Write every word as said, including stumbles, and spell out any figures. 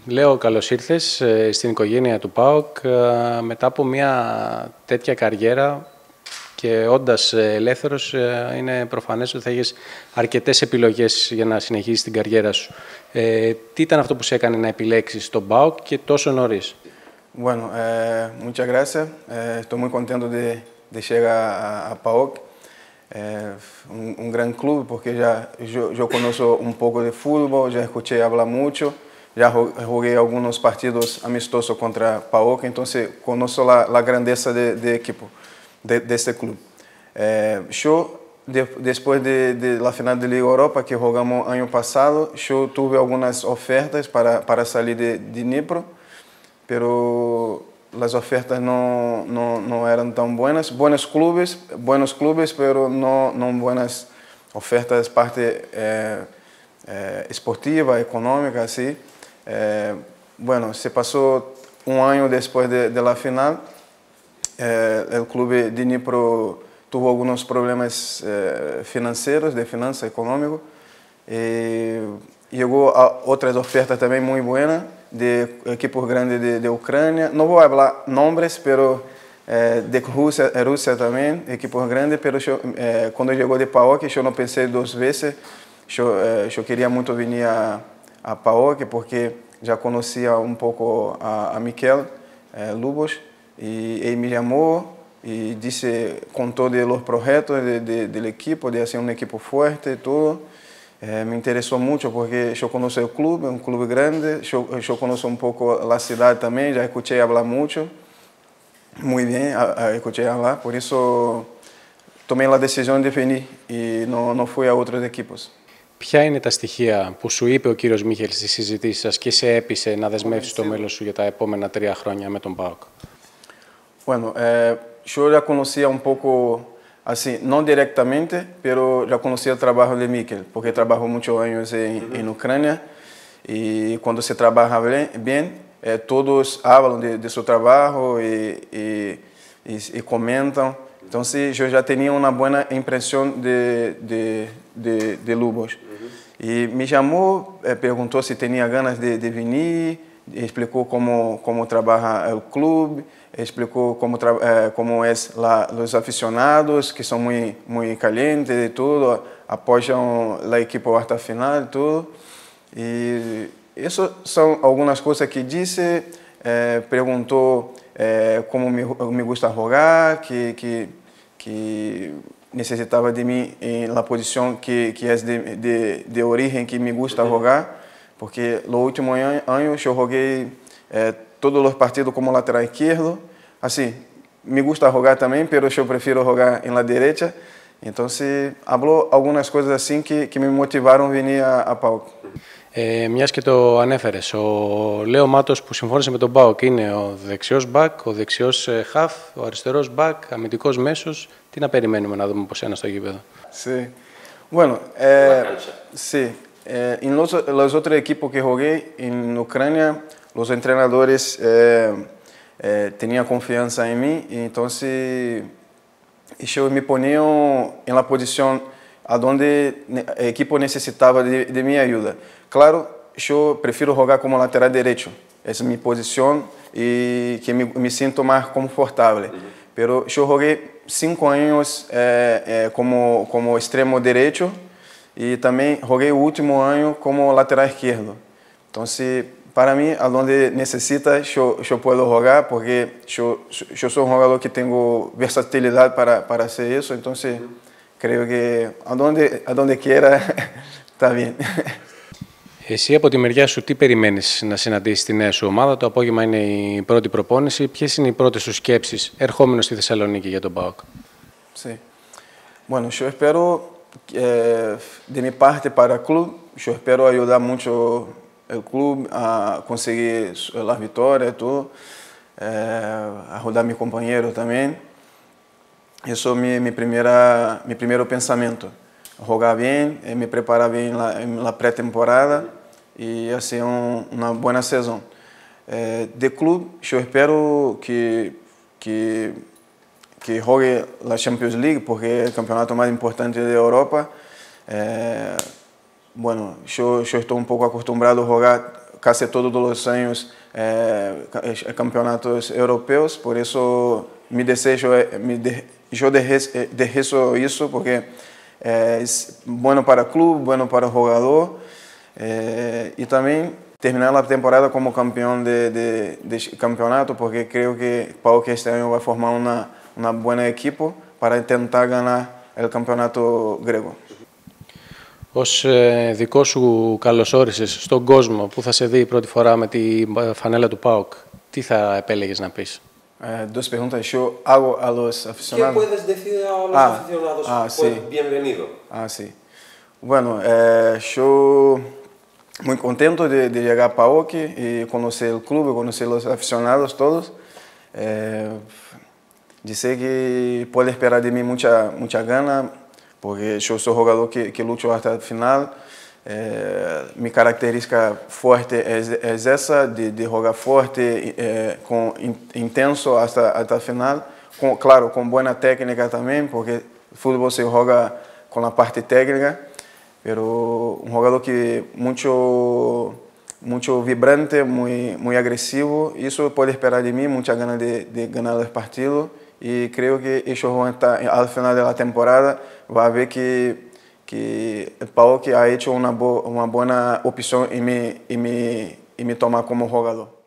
Λέω, καλώς ήρθες στην οικογένεια του ΠΑΟΚ μετά από μια τέτοια καριέρα και όντας ελεύθερος είναι προφανές ότι θα έχεις αρκετές επιλογές για να συνεχίσεις την καριέρα σου. Ε, τι ήταν αυτό που σε έκανε να επιλέξεις τον ΠΑΟΚ και τόσο νωρίς? Bueno, eh, muchas gracias. Eh, estoy muy contento de, de llegar a, a PAOK. Eh, un, un gran club porque ya yo, yo conozco un poco de fútbol, ya escuché hablar mucho, ya jugué algunos partidos amistosos contra PAOK, entonces conozco la, la grandeza de, de equipo, de, de este club. Eh, yo, de, después de, de la final de Liga Europa que jugamos año pasado, yo tuve algunas ofertas para, para salir de, de Dnipro, pero las ofertas no, no, no eran tan buenas. Buenos clubes, buenos clubes, pero no, no buenas ofertas, parte eh, eh, esportiva, económica, así. Eh, bueno, se pasó un año después de, de la final. Eh, el club de Dnipro tuvo algunos problemas eh, financieros, de finanzas, económicos. Y llegó a otras ofertas también muy buenas de equipos grandes de, de Ucrania. No voy a hablar nombres, pero eh, de Rusia, Rusia también, equipos grandes, pero yo, eh, cuando llegó de PAOK, yo no pensé dos veces. Yo, eh, yo quería mucho venir a, a PAOK porque ya conocía un poco a, a Mikel eh, Lubos y él me llamó y dice, contó de los proyectos de, de, del equipo, de hacer un equipo fuerte y todo. Eh, me interesó mucho porque yo conozco el club, es un club grande, yo, yo conozco un poco la ciudad también, ya escuché hablar mucho, muy bien, a, a, escuché hablar, por eso tomé la decisión de venir y no, no fui a otros equipos. Ποια είναι τα στοιχεία που σου είπε ο κύριος Μίχελ στις συζητήσεις σας και σε έπεισε να δεσμεύσεις το μέλλον σου για τα επόμενα τρία χρόνια με τον ΠΑΟΚ? Bueno, eh, yo ya conocía un poco, así, no directamente, pero ya conocía el trabajo de Mikel, porque trabajó muchos años en, uh-huh. en Ucrania y cuando se trabaja bien, eh, todos hablan de, de su trabajo y, y, y, y comentan. Entonces yo ya tenía una buena impresión de, de, de, de Lubos. Uh-huh. Y me llamó, eh, preguntó si tenía ganas de, de venir, explicó cómo, cómo trabaja el club, explicó cómo, eh, cómo es la, los aficionados, que son muy, muy calientes y todo, apoyan la equipo hasta el final y todo. Y eso son algunas cosas que dice, eh, preguntó eh, cómo me, me gusta jugar, que, que, que necesitaba de mí en la posición que, que es de, de, de origen que me gusta jugar, porque los últimos años yo jugué eh, todos los partidos como lateral izquierdo. Así, me gusta jugar también, pero yo prefiero jugar en la derecha. Entonces, habló algunas cosas así que, que me motivaron a venir a, a PAOK. Ε, μιας και το ανέφερες, ο Λέο Μάτος που συμφώνησε με τον ΠΑΟΚ είναι ο δεξιός μπακ, ο δεξιός χαφ, ο αριστερός μπακ, αμυντικός μέσος. Τι να περιμένουμε να δούμε από σένα στο γήπεδο? Sí. Bueno, eh, sí. Eh, en los, los otros equipos que jugué en Ucrania, los entrenadores eh, eh, tenían confianza en mí, y entonces yo me ponía en la posición a donde el equipo necesitaba de, de mi ayuda. Claro, yo prefiero jugar como lateral derecho, esa es mi posición y que me, me siento más confortable. Pero yo jugué cinco años eh, eh, como, como extremo derecho y también jugué el último año como lateral izquierdo. Entonces, para mí, a donde necesita, yo, yo puedo jugar porque yo, yo soy un jugador que tengo versatilidad para, para hacer eso. Entonces, creo que a donde, a donde quiera está bien. Εσύ από τη μεριά σου τι περιμένεις να συναντήσεις τη νέα σου ομάδα? Το απόγευμα είναι η πρώτη προπόνηση. Ποιες είναι οι πρώτες σου σκέψεις ερχόμενος στη Θεσσαλονίκη για τον ΠΑΟΚ? Sí. Bueno, yo espero eh, de mi parte para el club, yo espero ayudar mucho el club a conseguir las victorias y todo, eh, ayudar a mis compañeros también. Eso es mi, mi, primera, mi primer pensamiento. Jugar bien, eh, me preparar bien en la, en la pretemporada y hacer un, una buena sesión. Eh, de club, yo espero que, que, que juegue la Champions League porque es el campeonato más importante de Europa. Eh, bueno, yo, yo estoy un poco acostumbrado a jugar casi todos los años eh, campeonatos europeos, por eso mi deseo, mi de, yo dejé, dejé eso, eso porque eh, es bueno para el club, bueno para el jugador eh, y también terminar la temporada como campeón de, de, de campeonato, porque creo que PAOK este año va a formar una, una buena equipo para intentar ganar el campeonato grego. Ως ε, δικό σου καλωσόρισες στον κόσμο που θα σε δει πρώτη φορά με τη φανέλα του ΠΑΟΚ, τι θα επέλεγες να πεις? Eh, dos preguntas yo hago a los aficionados. ¿Qué puedes decir a los ah, aficionados? Ah, Pues sí. bienvenido. Ah, sí. Bueno, eh, yo muy contento de, de llegar a PAOK y conocer el club, conocer los aficionados todos. Eh, dice que puede esperar de mí mucha, mucha gana, porque yo soy jugador que, que lucho hasta el final. Eh, mi característica fuerte es, es esa, de, de jugar fuerte, eh, con, in, intenso hasta, hasta el final. Con, claro, con buena técnica también, porque el fútbol se juega con la parte técnica, pero un jugador que mucho, mucho vibrante, muy, muy agresivo, y eso puede esperar de mí, muchas ganas de, de ganar los partidos. Y creo que ellos van a estar al final de la temporada, va a ver que, que el PAOK ha hecho una, bo, una buena opción en mi, en mi, en mi toma como jugador.